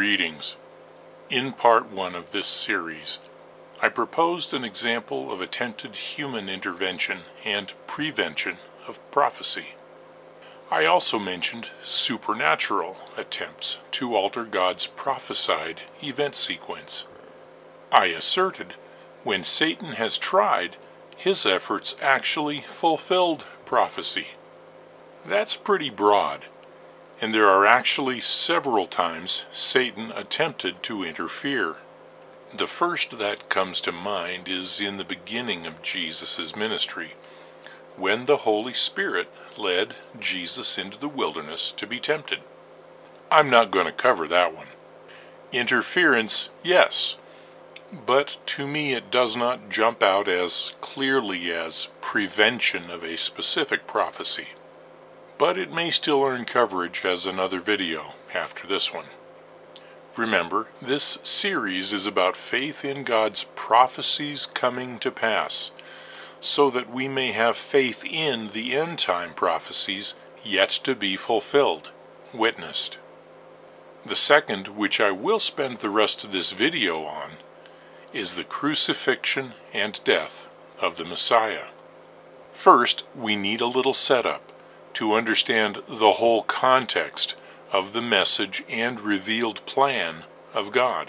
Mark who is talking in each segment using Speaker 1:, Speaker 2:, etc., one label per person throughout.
Speaker 1: Greetings. In part 1 of this series, I proposed an example of attempted human intervention and prevention of prophecy. I also mentioned supernatural attempts to alter God's prophesied event sequence. I asserted when Satan has tried, his efforts actually fulfilled prophecy. That's pretty broad, and there are actually several times Satan attempted to interfere. The first that comes to mind is in the beginning of Jesus' ministry, when the Holy Spirit led Jesus into the wilderness to be tempted. I'm not going to cover that one. Interference, yes, but to me it does not jump out as clearly as prevention of a specific prophecy. But it may still earn coverage as another video after this one. Remember, this series is about faith in God's prophecies coming to pass, so that we may have faith in the end-time prophecies yet to be fulfilled, witnessed. The second, which I will spend the rest of this video on, is the crucifixion and death of the Messiah. First, we need a little setup to understand the whole context of the message and revealed plan of God.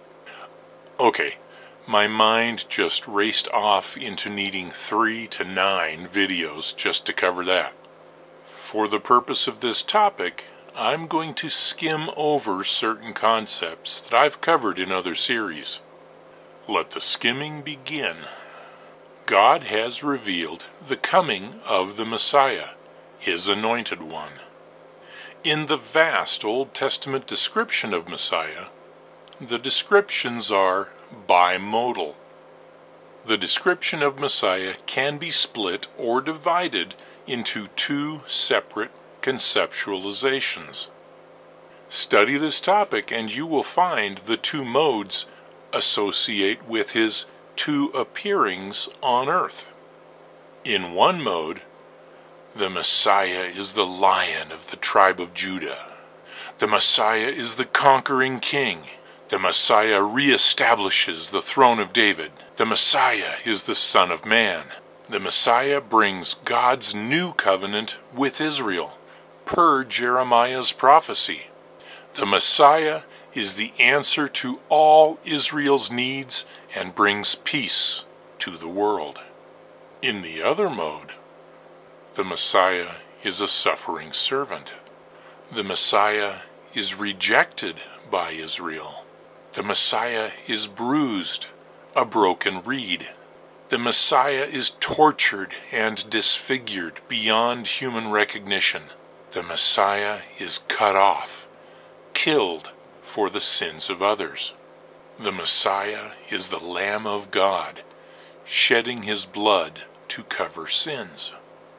Speaker 1: Okay, my mind just raced off into needing 3 to 9 videos just to cover that. For the purpose of this topic, I'm going to skim over certain concepts that I've covered in other series. Let the skimming begin. God has revealed the coming of the Messiah, His anointed one. In the vast Old Testament description of Messiah, the descriptions are bimodal. The description of Messiah can be split or divided into 2 separate conceptualizations. Study this topic and you will find the 2 modes associate with his 2 appearings on earth. In one mode, the Messiah is the Lion of the tribe of Judah. The Messiah is the conquering king. The Messiah reestablishes the throne of David. The Messiah is the Son of Man. The Messiah brings God's new covenant with Israel, per Jeremiah's prophecy. The Messiah is the answer to all Israel's needs and brings peace to the world. In the other mode, the Messiah is a suffering servant. The Messiah is rejected by Israel. The Messiah is bruised, a broken reed. The Messiah is tortured and disfigured beyond human recognition. The Messiah is cut off, killed for the sins of others. The Messiah is the Lamb of God, shedding his blood to cover sins.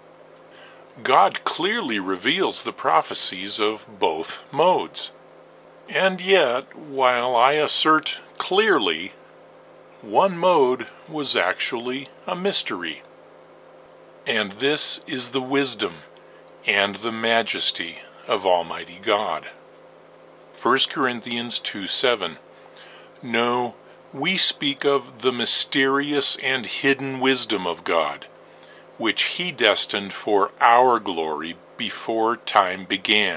Speaker 1: God clearly reveals the prophecies of both modes. And yet, while I assert clearly, one mode was actually a mystery. And this is the wisdom and the majesty of Almighty God. 1 Corinthians 2:7. No, we speak of the mysterious and hidden wisdom of God, which he destined for our glory before time began.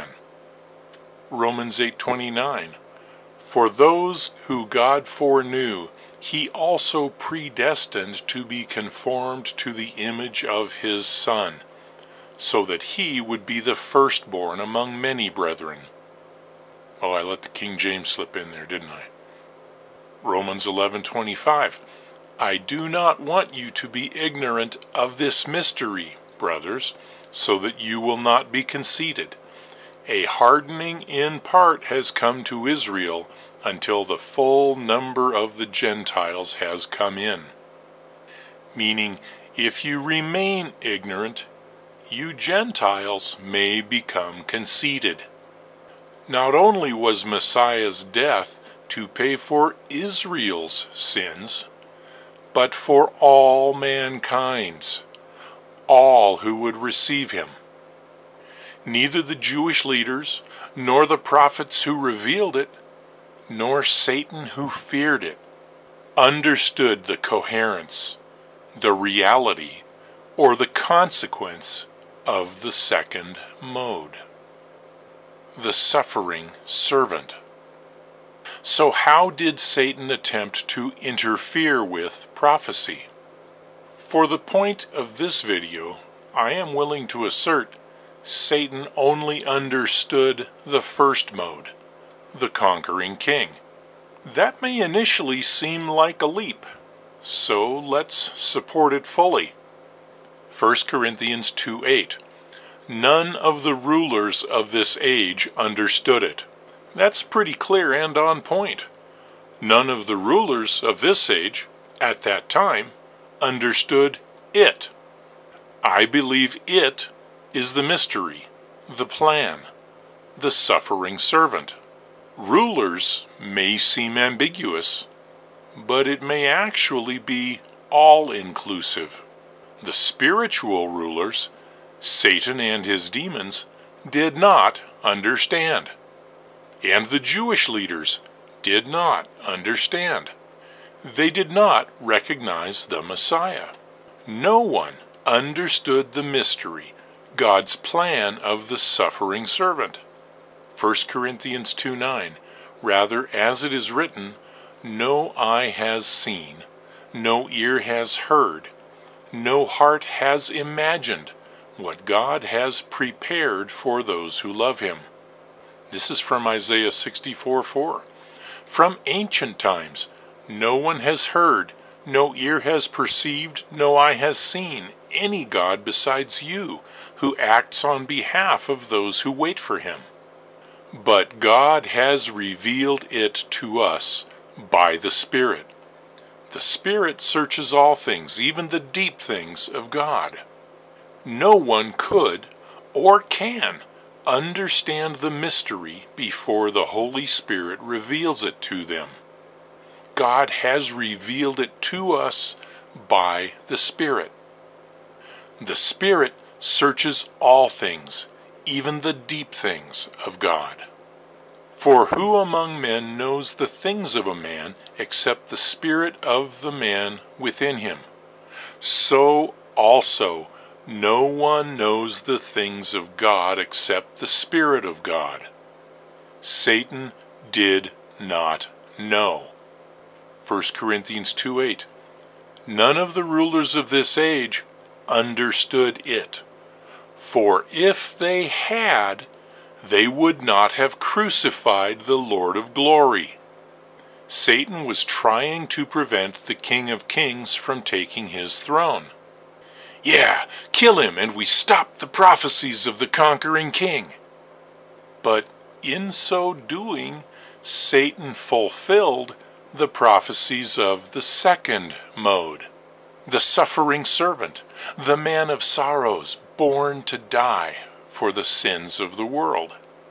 Speaker 1: Romans 8:29. For those who God foreknew, he also predestined to be conformed to the image of his Son, so that he would be the firstborn among many brethren. Oh, I let the King James slip in there, didn't I? Romans 11:25. I do not want you to be ignorant of this mystery, brothers, so that you will not be conceited. A hardening in part has come to Israel until the full number of the Gentiles has come in. Meaning, if you remain ignorant, you Gentiles may become conceited. Not only was Messiah's death to pay for Israel's sins, but for all mankind's, all who would receive him. Neither the Jewish leaders nor the prophets who revealed it nor Satan who feared it understood the coherence, the reality, or the consequence of the second mode, the suffering servant. So how did Satan attempt to interfere with prophecy? For the point of this video, I am willing to assert Satan only understood the first mode, the conquering king. That may initially seem like a leap, so let's support it fully. 1 Corinthians 2:8. None of the rulers of this age understood it. That's pretty clear and on point. None of the rulers of this age, at that time, understood it. I believe it is the mystery, the plan, the suffering servant. Rulers may seem ambiguous, but it may actually be all-inclusive. The spiritual rulers, Satan and his demons, did not understand. And the Jewish leaders did not understand. They did not recognize the Messiah. No one understood the mystery, God's plan of the suffering servant. 1 Corinthians 2:9, rather, as it is written, no eye has seen, no ear has heard, no heart has imagined what God has prepared for those who love him. This is from Isaiah 64:4. From ancient times, no one has heard, no ear has perceived, no eye has seen any God besides you, who acts on behalf of those who wait for him. But God has revealed it to us by the Spirit. The Spirit searches all things, even the deep things of God. No one could or can understand the mystery before the Holy Spirit reveals it to them. God has revealed it to us by the Spirit. The Spirit searches all things, even the deep things of God. For who among men knows the things of a man except the spirit of the man within him? So also no one knows the things of God except the Spirit of God. Satan did not know. 1 Corinthians 2:8. None of the rulers of this age understood it. For if they had, they would not have crucified the Lord of glory. Satan was trying to prevent the King of Kings from taking his throne. Yeah, kill him and we stop the prophecies of the conquering king. But in so doing, Satan fulfilled the prophecies of the second mode, the suffering servant, the man of sorrows, born to die for the sins of the world.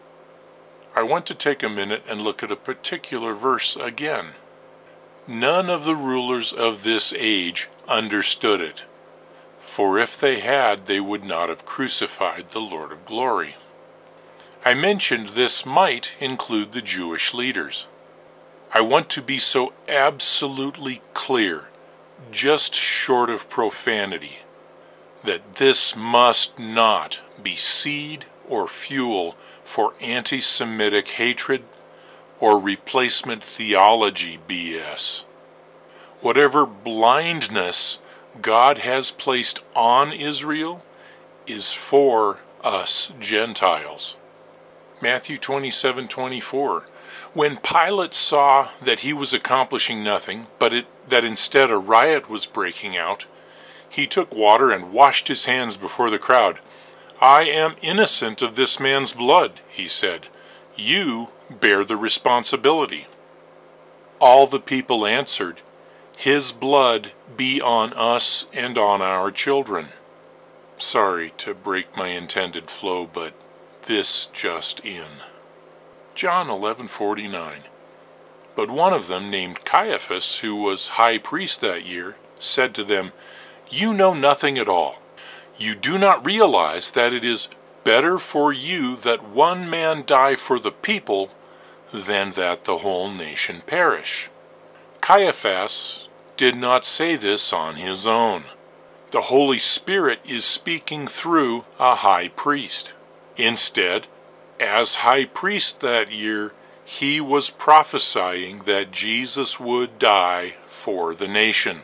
Speaker 1: I want to take a minute and look at a particular verse again. None of the rulers of this age understood it, for if they had, they would not have crucified the Lord of glory. I mentioned this might include the Jewish leaders. I want to be so absolutely clear, just short of profanity, that this must not be seed or fuel for anti-Semitic hatred or replacement theology BS. Whatever blindness God has placed on Israel is for us Gentiles. Matthew 27:24. When Pilate saw that he was accomplishing nothing, but that instead a riot was breaking out, he took water and washed his hands before the crowd. I am innocent of this man's blood, he said. You bear the responsibility. All the people answered, His blood be on us and on our children. Sorry to break my intended flow, but this just in. John 11:49. But one of them, named Caiaphas, who was high priest that year, said to them, You know nothing at all. You do not realize that it is better for you that one man die for the people than that the whole nation perish. Caiaphas did not say this on his own. The Holy Spirit is speaking through a high priest. Instead, as high priest that year, he was prophesying that Jesus would die for the nation.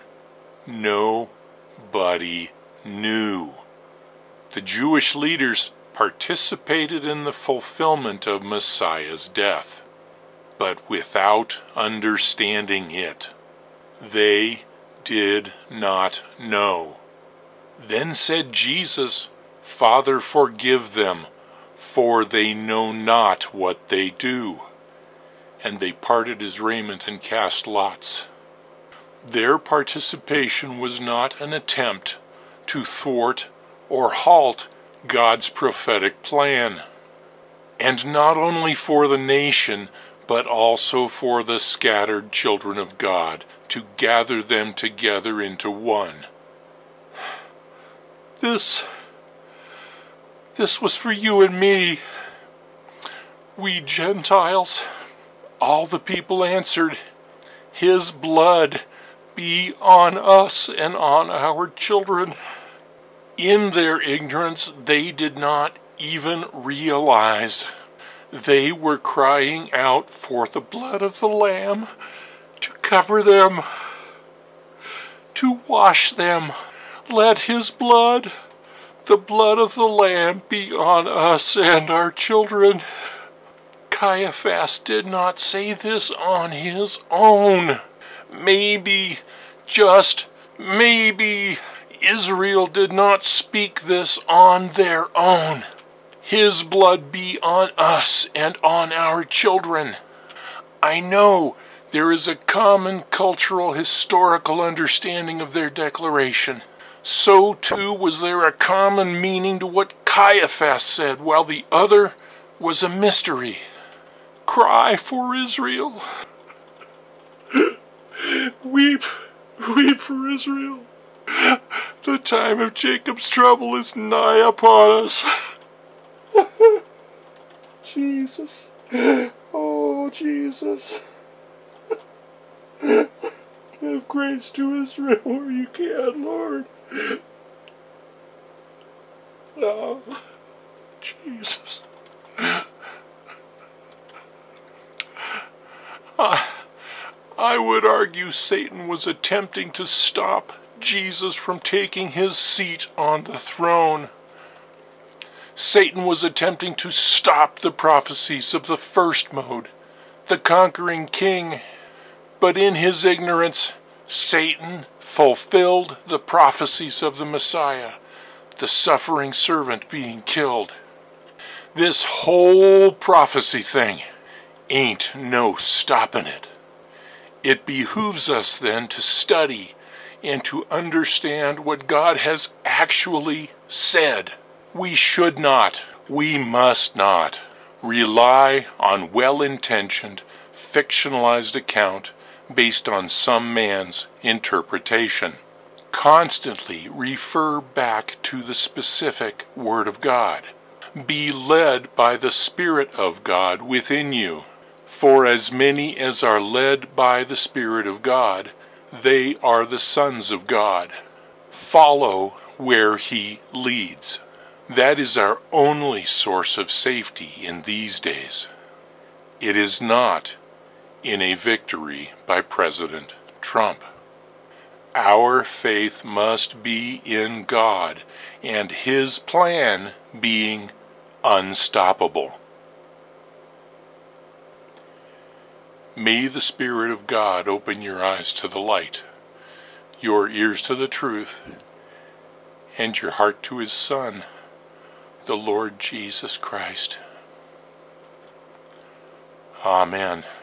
Speaker 1: Nobody knew. The Jewish leaders participated in the fulfillment of Messiah's death, but without understanding it. They did not know. Then said Jesus, "Father, forgive them, for they know not what they do." And they parted his raiment and cast lots. Their participation was not an attempt to thwart or halt God's prophetic plan. And not only for the nation, but also for the scattered children of God, to gather them together into one. This was for you and me, we Gentiles. All the people answered, "His blood be on us and on our children." In their ignorance, they did not even realize they were crying out for the blood of the Lamb to cover them, to wash them. Let his blood, the blood of the Lamb, be on us and our children. Caiaphas did not say this on his own. Maybe, just maybe, Israel did not speak this on their own. His blood be on us and on our children. I know there is a common cultural historical understanding of their declaration. So too was there a common meaning to what Caiaphas said, while the other was a mystery. Cry for Israel. Weep, weep for Israel. The time of Jacob's trouble is nigh upon us. Jesus. Oh, Jesus. Give grace to Israel where you can, Lord. Oh, Jesus. I would argue Satan was attempting to stop Jesus from taking his seat on the throne. Satan was attempting to stop the prophecies of the first mode, the conquering king. But in his ignorance, Satan fulfilled the prophecies of the Messiah, the suffering servant being killed. This whole prophecy thing ain't no stopping it. It behooves us then to study and to understand what God has actually said. We should not, we must not rely on well-intentioned, fictionalized account based on some man's interpretation. Constantly refer back to the specific Word of God. Be led by the Spirit of God within you. For as many as are led by the Spirit of God, they are the sons of God. Follow where he leads. That is our only source of safety in these days. It is not in a victory by President Trump. Our faith must be in God and his plan being unstoppable. May the Spirit of God open your eyes to the light, your ears to the truth, and your heart to his Son, the Lord Jesus Christ. Amen.